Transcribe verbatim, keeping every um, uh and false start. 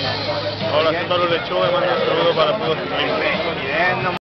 Hola, soy Pablo Lechuga y mando un saludo para todos los